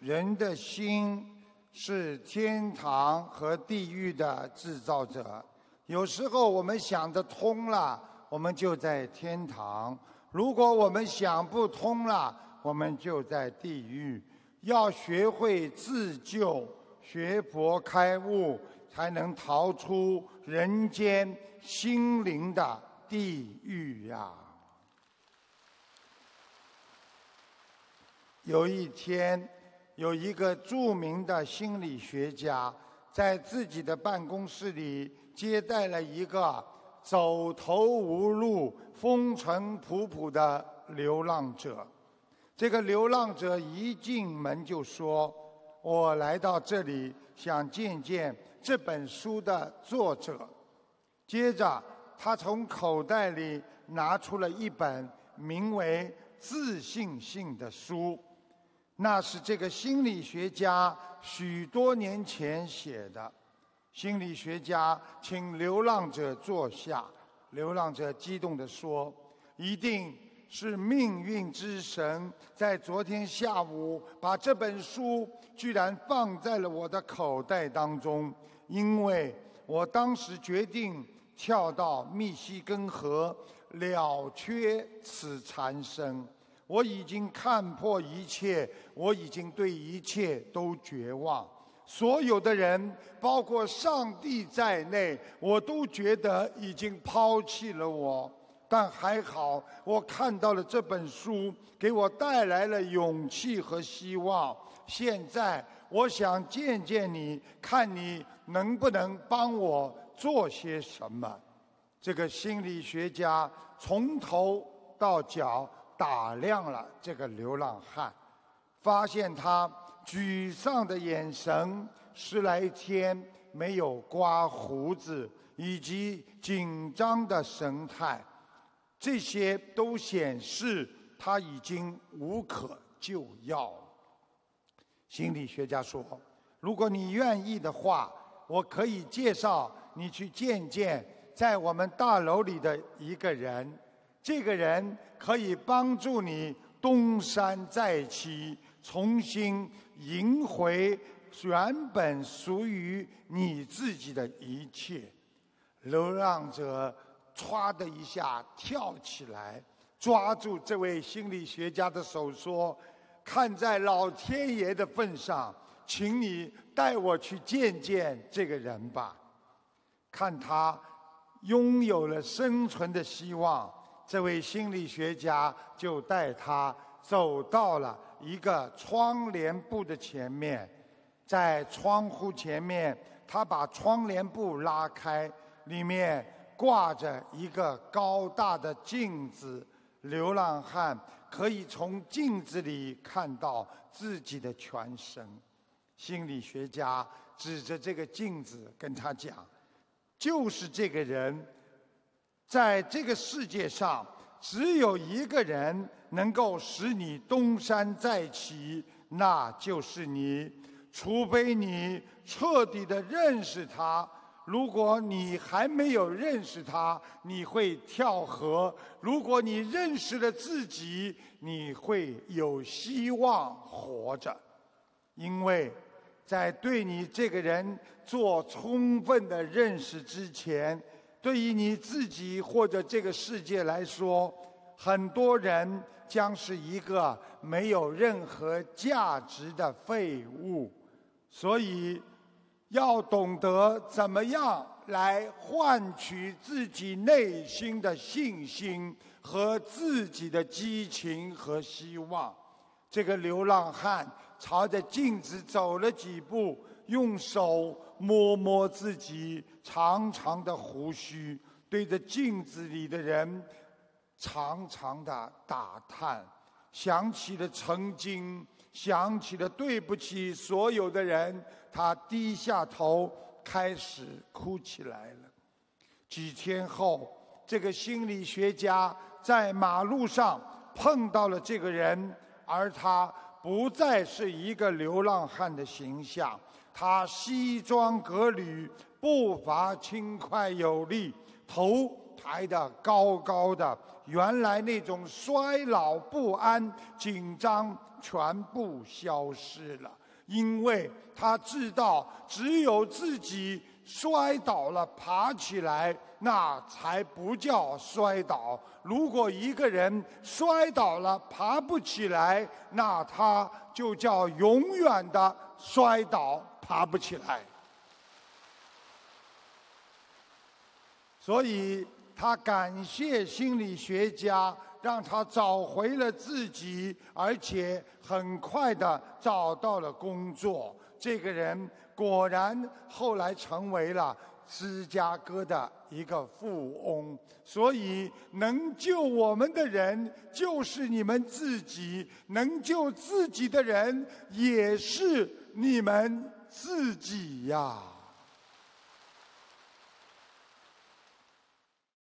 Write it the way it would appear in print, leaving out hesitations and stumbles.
人的心是天堂和地狱的制造者。有时候我们想得通了，我们就在天堂；如果我们想不通了，我们就在地狱。要学会自救，学佛开悟，才能逃出人间心灵的地狱呀！有一天，有一个著名的心理学家在自己的办公室里接待了一个走投无路、风尘仆仆的流浪者。这个流浪者一进门就说：“我来到这里想见见这本书的作者。”接着，他从口袋里拿出了一本名为《自信性》的书。那是这个心理学家许多年前写的。心理学家请流浪者坐下，流浪者激动地说：“一定是命运之神在昨天下午把这本书居然放在了我的口袋当中，因为我当时决定跳到密西根河了却此残生。我已经看破一切，我已经对一切都绝望。所有的人，包括上帝在内，我都觉得已经抛弃了我。但还好，我看到了这本书，给我带来了勇气和希望。现在，我想见见你，看你能不能帮我做些什么。”这个心理学家从头到脚打量了这个流浪汉，发现他沮丧的眼神，10来天没有刮胡子，以及紧张的神态，这些都显示他已经无可救药。心理学家说：“如果你愿意的话，我可以介绍你去见见在我们大楼里的一个人。这个人可以帮助你东山再起，重新赢回原本属于你自己的一切。”流浪者唰的一下跳起来，抓住这位心理学家的手说：“看在老天爷的份上，请你带我去见见这个人吧。”看他拥有了生存的希望，这位心理学家就带他走到了一个窗帘布的前面。在窗户前面，他把窗帘布拉开，里面挂着一个高大的镜子。流浪汉可以从镜子里看到自己的全身。心理学家指着这个镜子跟他讲：“就是这个人，在这个世界上，只有一个人能够使你东山再起，那就是你。除非你彻底地认识他，如果你还没有认识他，你会跳河；如果你认识了自己，你会有希望活着。因为在对你这个人做充分的认识之前，对于你自己或者这个世界来说，很多人将是一个没有任何价值的废物。所以要懂得怎么样来换取自己内心的信心和自己的激情和希望。这个流浪汉朝着镜子走了几步，用手摸摸自己长长的胡须，对着镜子里的人长长的打叹，想起了曾经，想起了对不起所有的人，他低下头开始哭起来了。几天后，这个心理学家在马路上碰到了这个人，而他不再是一个流浪汉的形象，他西装革履，步伐轻快有力，头抬得高高的，原来那种衰老不安、紧张全部消失了。因为他知道，只有自己摔倒了爬起来，那才不叫摔倒。如果一个人摔倒了爬不起来，那他就叫永远的摔倒爬不起来。所以他感谢心理学家，让他找回了自己，而且很快的找到了工作。这个人果然后来成为了芝加哥的一个富翁。所以能救我们的人就是你们自己，能救自己的人也是你们自己呀。